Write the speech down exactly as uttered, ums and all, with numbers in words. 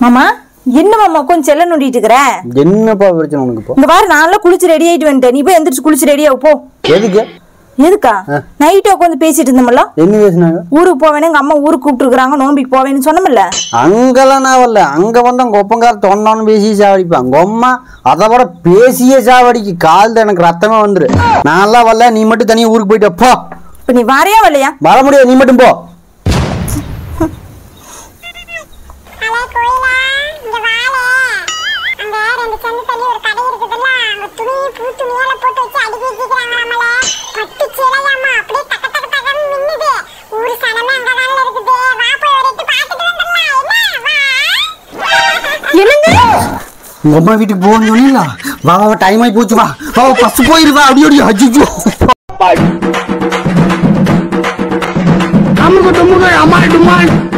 மாமா என்ன மாமா கொஞ்சம் செல்ல நோண்டிட்டு இருக்கற? என்னப்பா பிரச்சனை உனக்கு? போ இந்த வார நான்ல குளிச்சு ரெடி ஆயிட்டு வந்துட்டேன். நீ போய் எந்திரச்சு குளிச்சு ரெடியா போ. எதுக்கு? எதுக்கா? நைட் உட்கார்ந்து பேசிட்டு இருந்தோம்ல. என்ன பேசினாங்க? ஊருக்கு போவேன்னு எங்க அம்மா ஊருக்கு கூப்பிட்டு இருக்காங்க, நோம்பிக்கு போவேன்னு சொன்னோம்ல. அங்கெல்லாம் நான் வரல. அங்க வந்து உங்க ஒப்பங்கார தொண்டான்னு பேசி சாவடிப்பான். உங்க அம்மா அதை விட பேசிய சாவடிக்கு கால் தான் எனக்கு ரத்தமே வந்துரு. நான் எல்லாம் வரல, நீ மட்டும் தனியா ஊருக்கு போயிட்டு போ. இப்ப நீ வரையா வரலையா? வர முடியாது, நீ மட்டும் போ. உங்க அம்மா வீட்டுக்கு போகணும்னு சொன்னீங்களா? வா வா, டைம் ஆகி போச்சு. வா வா, பஸ் போயிருவா. அப்படி அப்படி அஜிஜோ அம்மா அம்மா